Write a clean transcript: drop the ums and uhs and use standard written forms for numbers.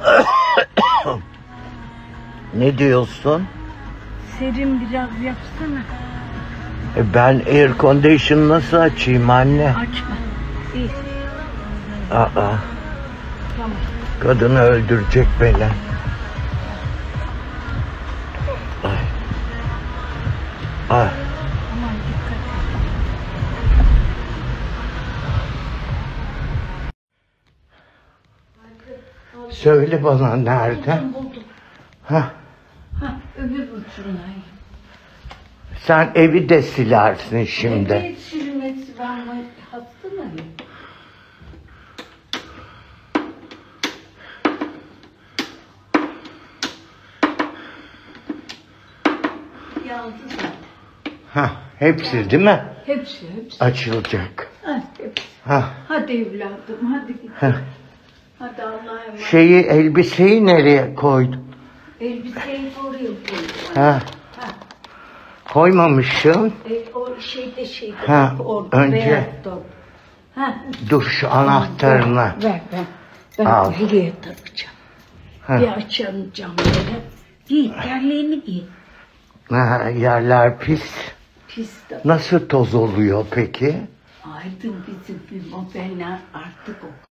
Ne diyorsun? Serin biraz yapsana. Ben air condition nasıl açayım anne? Açma. İyi. Aa, Tamam. kadını öldürecek beni. Ay. Ay. Aman dikkat et. Söyle bana nerede? Buldum. Hah. Öbür ucundayım. Sen evi de silersin şimdi. Evet, silmesi ben hasta mıyım? Yandı zaten. Hah, hepsi değil mi? Hepsi. Açılacak. Hepsi. Hah. Hadi evladım, hadi gidelim. Hah. Hadi Allah'a emanet. Elbiseyi nereye koydun? Elbiseyi oraya koydum. Ha. Ha. Koymamışsın. O şeyde Ha, orada önce- beyaz top. Ha. Dur şu anahtarını. Ver. Ben Al. buraya takacağım. Ha. Bir açalım camları. Giy, terliğini giy. Ha, yerler pis. Pis de. Nasıl toz oluyor peki? Aydın bizim bir mobeller artık o.